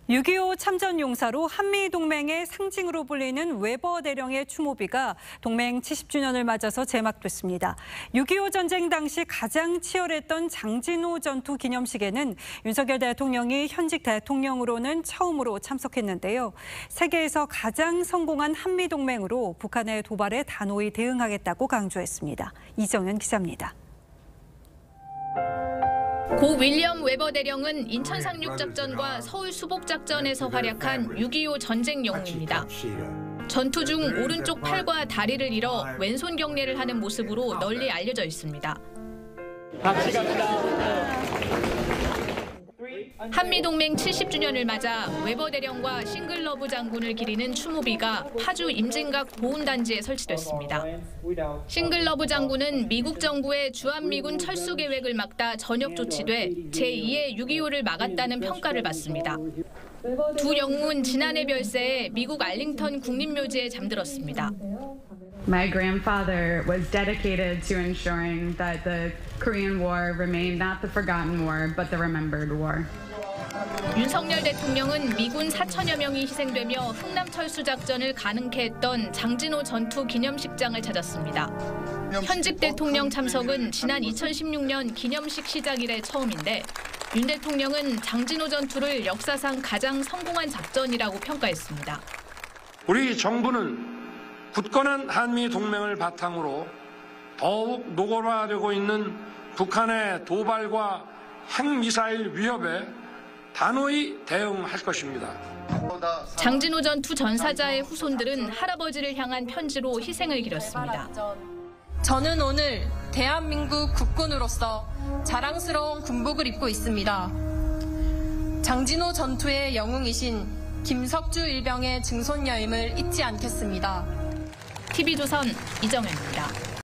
6.25 참전용사로 한미동맹의 상징으로 불리는 웨버 대령의 추모비가 동맹 70주년을 맞아서 제막됐습니다. 6.25 전쟁 당시 가장 치열했던 장진호 전투 기념식에는 윤석열 대통령이 현직 대통령으로는 처음으로 참석했는데요. 세계에서 가장 성공한 한미동맹으로 북한의 도발에 단호히 대응하겠다고 강조했습니다. 이정현 기자입니다. 고 윌리엄 웨버 대령은 인천 상륙작전과 서울 수복작전에서 활약한 6.25 전쟁 영웅입니다. 전투 중 오른쪽 팔과 다리를 잃어 왼손 경례를 하는 모습으로 널리 알려져 있습니다. 같이 갑니다. 한미동맹 70주년을 맞아 웨버 대령과 싱글러브 장군을 기리는 추모비가 파주 임진각 보훈단지에 설치됐습니다. 싱글러브 장군은 미국 정부의 주한미군 철수 계획을 막다 전역 조치돼 제2의 6.25를 막았다는 평가를 받습니다. 두 영웅은 지난해 별세에 미국 알링턴 국립묘지에 잠들었습니다. My grandfather was dedicated to ensuring that the Korean War remained not the forgotten war, but the remembered war. 윤석열 대통령은 미군 4천여 명이 희생되며 흥남철수작전을 가능케 했던 장진호 전투 기념식장을 찾았습니다. 현직 대통령 참석은 지난 2016년 기념식 시작 이래 처음인데 윤 대통령은 장진호 전투를 역사상 가장 성공한 작전이라고 평가했습니다. 우리 정부는 굳건한 한미 동맹을 바탕으로 더욱 노골화되고 있는 북한의 도발과 핵미사일 위협에 단호히 대응할 것입니다. 장진호 전투 전사자의 후손들은 할아버지를 향한 편지로 희생을 기렸습니다. 저는 오늘 대한민국 국군으로서 자랑스러운 군복을 입고 있습니다. 장진호 전투의 영웅이신 김석주 일병의 증손여임을 잊지 않겠습니다. TV조선 이정현입니다.